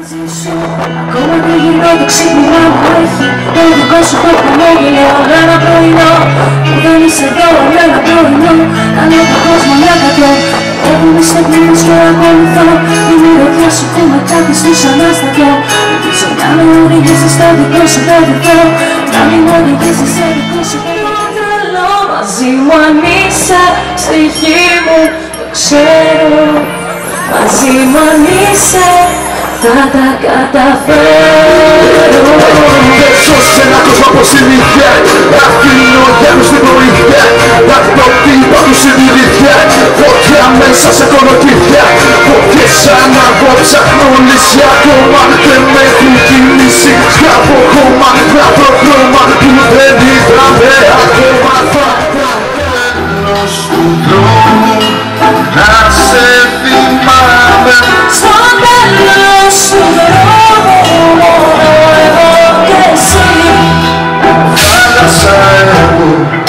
Ακόμα δεν γυρνώ το ξύπνημα που έχει το δικό σου το χαμόγελο. Ένα πρωινό που δεν είσαι εδώ, ένα πρωινό κάνω τον κόσμο μια κατώ. Έχουμε στεγνούς και ακολουθώ η μυρωδιά σου που με κάτι στους ανάστατο. Ελπίζω να με οδηγήσεις στο δικό σου το δικό, να μην οδηγήσεις στο δικό σου το μοντέλο. Μαζί μου αν είσαι ψυχή μου το ξέρω, μαζί μου αν είσαι θα τα καταφέρω. Δεν ζω σε ένα κόσμο από συνήθεια, αφήνω γέρους στην βοήθεια, ταυτότητα του συνειδητιά, φωτιά μέσα σε κολοκύθια, φωτιές σαν αργό ψάχνω λύση ακόμα, δεν με έχουν κινήσει, σκάβω χώμα, γράφω χρώμα που δεν είδαμε ακόμα. Θα κάνω στον δρόμο να σε θυμάμαι, στον τέλος του δρόμου μόνο εγώ και εσύ. Θάλασσα εγώ,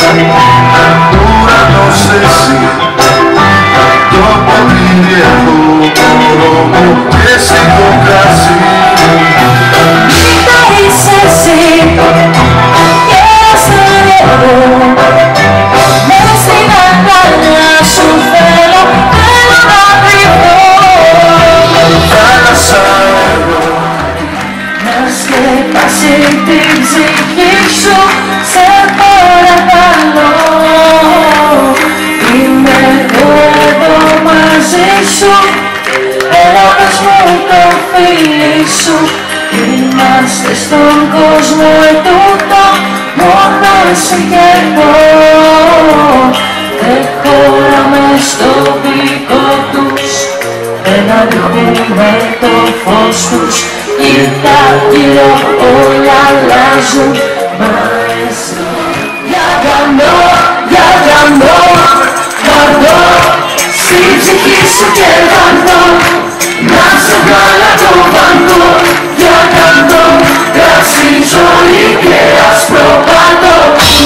ουρανός εσύ, το ποτήρι εγώ, δρόμο και εσύ το κρασί. Νύχτα είσαι εσύ και άστον εγώ, μες στην αγκαλιά σου θέλω να κρυφτώ. Θάλασσα εγώ, να σκεπάσει την ψυχή σου, σε παρακαλώ. Είμαι εγώ εδώ μαζί σου, έλα πες μου το φίλι σου. Είμαστε στον κόσμο ετούτο, μόνο εσύ και εγώ. Δεν χωράμε στο δικό τους, δεν αντιχούμε το φως τους. Κοίτα γύρω όλα αλλάζουν, μα εσύ για γαμώ, για γαμώ, γαμώ στην ψυχή σου και γαμώ. Να σε βγάλω το βαγκό, για γαμώ, κρασί ζωή και άσπρο παντό.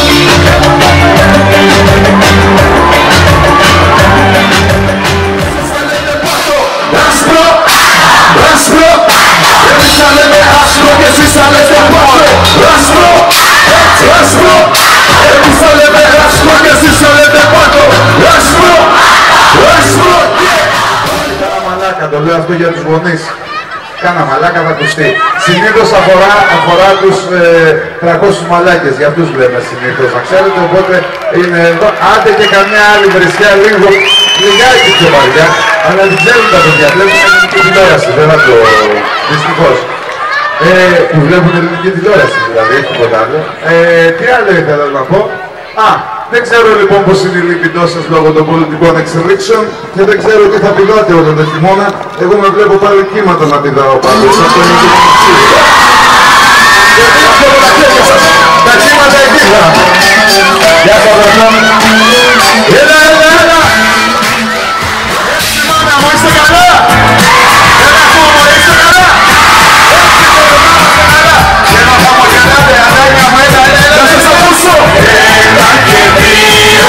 άσπρο, εμείς θα λέμε άσπρο και εσείς θα λέτε πάτο. Άσπρο, άσπρο, εμείς θα λέμε άσπρο και εσείς θα λέτε πάτο. Άσπρο, άσπρο. Κάνα μαλάκα, το λέω αυτό για τους γονείς. Κάνα μαλάκα θα ακουστεί. Συνήθως αφορά τους 300 μαλάκες, για αυτούς λέμε συνήθως, να ξέρετε, οπότε είναι εδώ. Άντε και καμιά άλλη βρισιά λίγο, λιγάκι πιο βαριά, αλλά δεν ξέρουν τα παιδιά, βλέπουν ελληνική τηλεόραση, δεν θα το δυστυχώς. Που βλέπουν ελληνική τηλεόραση δηλαδή, έχει τίποτα άλλο. Τι άλλο ήθελα να πω. Δεν ξέρω λοιπόν πως είναι η λυπητός σας λόγω των πολιτικών εξελίξεων και δεν ξέρω τι θα πηδάτε όλο το χειμώνα. Εγώ με βλέπω πάλι κύματα να πηδάω πάντως. Αυτό είναι το μεταξύ. Και δείξτε τα χέρια σας. Τα κύματα εκεί θα. Γεια σας αδερφά. Έλα, έλα, έλα. Έτσι μάνα μου, είστε καλά. Έλα κόμμα, είστε καλά. Έτσι κόμμα, είστε καλά. Και να χαμογελάτε, αδέρια μου, έλα, έλα, έλα. Να σας ακούσω. Έλα και δύο.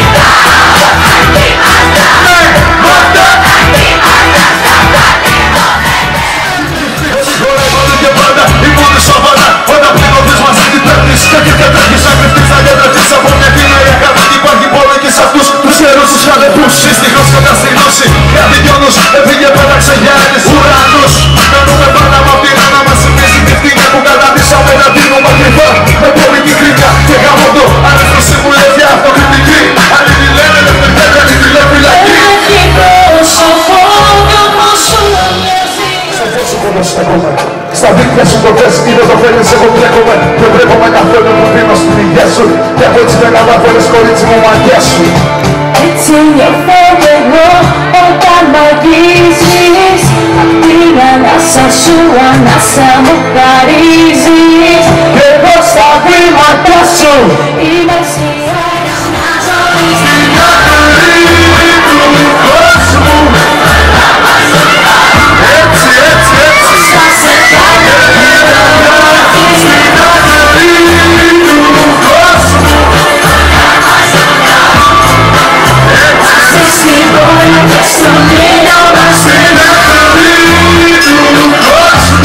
Δυστυχώς κατά στη γνώση κάτι δυο έφυγε πέταξε για ένας ουρανός. Μένουμε πάνω από την άνα μας θυμίζει τη φτύνια που καταντήσαμε να δίνουμε κρυφά με πολιτική κρίνια και γαμόντο ανέστρωση μου λέει για αυτοκριτική. Άλλοι τη λένε ελευθερία, άλλοι τη λένε φυλακή. Έχει πρόσωπο κι όμως σου μοιάζει. Σε φως σου κοντά στέκομαι, στα δίκτυα σου το θες, είδες το θέλεις εγώ μπλέκομαι. Δεν βλέπουμε καθόλου που πίνω στην υγεία σου και από έτσι δεν καταφέρεις κορίτσι μου μαγιά σου. Έτσι νιώθω εγώ όταν μ' αγγίζεις, απ' την ανάσα σου ανάσα μου χαρίζεις. Και εγώ στα βήματα σου είμαι σκιά να ζωή στην άκρη του κόσμου. Έτσι, έτσι, έτσι. σε κάνω Στην άκρη του κόσμου. στη συμπόνια και στον ήλιο μας. Στην άκρη του κόσμου.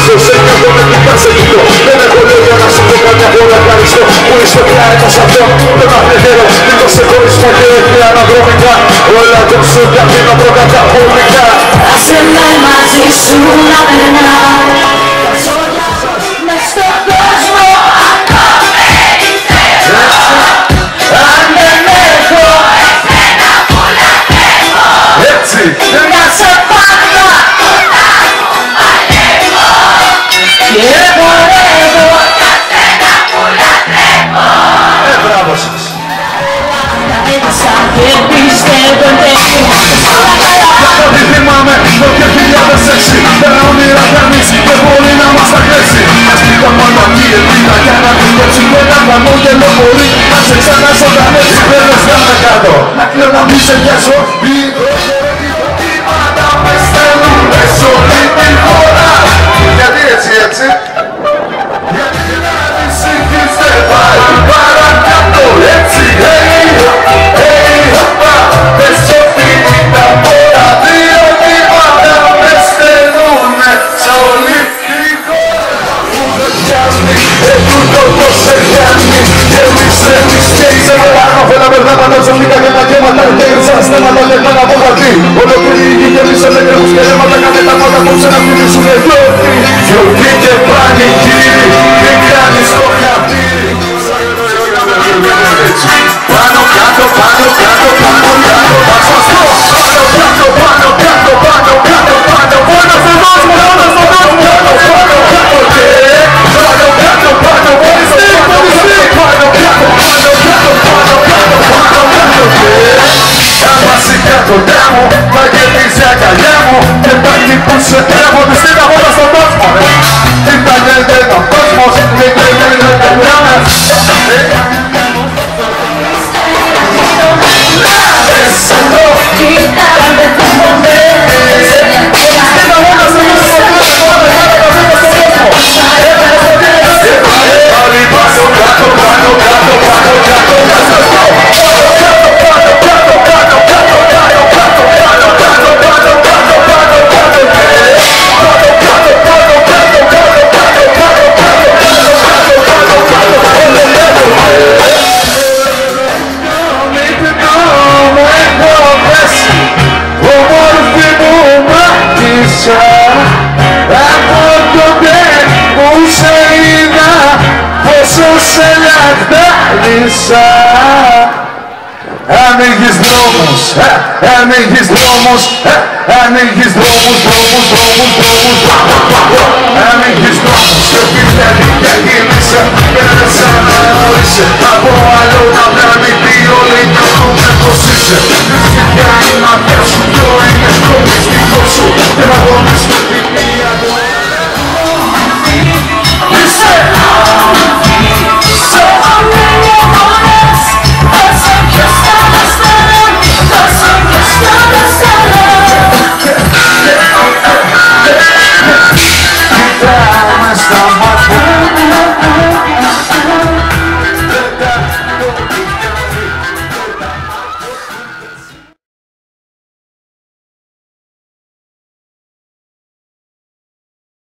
ευχαριστώ. Σε νιώθω με την κάτσε κοιτώ. Δεν έχω λόγια να σου πω καμιά φορά ευχαριστώ. Που είσαι πια ένας αυτό. Δεν αφαιρέρω. Λίγο σε χωρισμό και έχει αναδρομικά. Όλα το σου κι αφήνω προκαταχωρικά. Άσε με μαζί σου να περνάω. Μες στον κόσμο αν δεν έχω εσένα που λατρεύω. Έτσι. Να σε πάντα και πορεύω για σένα που λατρεύω. Μπράβο σας. Έδωσα και πιστεύω Ό,τι θυμάμαι το 2006. Τα όνειρα κανείς δεν μπορεί να μας αγγέξει. Ας πήγα μόνο aquí ελπίδα για να δουλέψει. Και ένα χαμόγελο μπορεί να σε ξαναζωντανέψει. Δεν λες κάνε κάτω. Να κληρονομήσει για ζωή. Κύματα με στέλνουνε σ' όλη τη χώρα. Γιατί έτσι. Γιατί να ανησυχείς δεν πάει παρακάτω. Έτσι, δεν σοφίνει τα πόρα. Δύο κύματα με στέλνουνε σ' όλη τη χώρα. Που δεν πιάνει, ετούτο πως σε πιάνει. Και εμείς και είσαι μεγάλο. Φέλα περδάματα, ψωμίκα και μαγέματα. Και ήρθαν στέματα λεγμένα από χαρτί. Ολοκληρή η γη γεμίσε με κρέους και ρέματα. Κάνε τα μάτα απόψε να φιλήσουνε γιορτή. Γιορτή και πανηγύρι. Τι κάνεις στο χαρτίρι. Πάνω κάτω, πάνω κάτω, πάνω κάτω. Θα σας πω. Πάνω κάτω, πάνω κάτω, πάνω κάτω, πάνω. Πάνω στον κόσμο, πάνω στον κόσμο. Πάνω κάτω και πάνω κάτω, πάνω. Πολυστή, πολυστή. Πάνω κάτω, πάνω κάτω, πάνω κάτω, πάνω κάτω και άμα σηκά κοντά μου, θα γεμίσει αγκαλιά μου. Και πάλι που σε τρέχω, τη στείλα όλα στον κόσμο. Ήταν ένα κόσμος, δεν είναι αγκαλιά μας. Από τότε που σε είδα πόσο σε λαχτάρισα. Ανοίγεις δρόμους, ανοίγεις δρόμους, ανοίγεις δρόμους, ανοίγεις δρόμους και πιστεύει και γύρισε και δεν σ' αναγνώρισε. Από άλλο να βγάλει τι όλοι νιώθουνε πως είσαι. Και η ματιά σου πιο